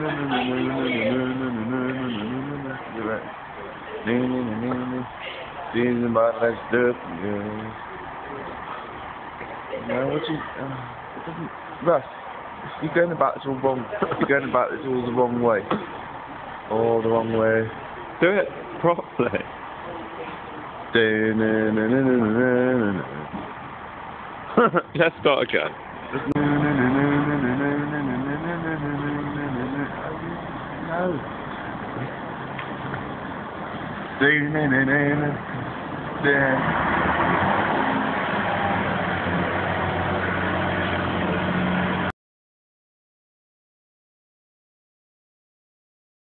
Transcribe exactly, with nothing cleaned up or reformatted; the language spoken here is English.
Season by that stuff, yeah. No, what you, uh, it doesn't, Russ, you're going about this all wrong. You're going about this all the wrong way. All the wrong way. Do it properly. Let's start again. No.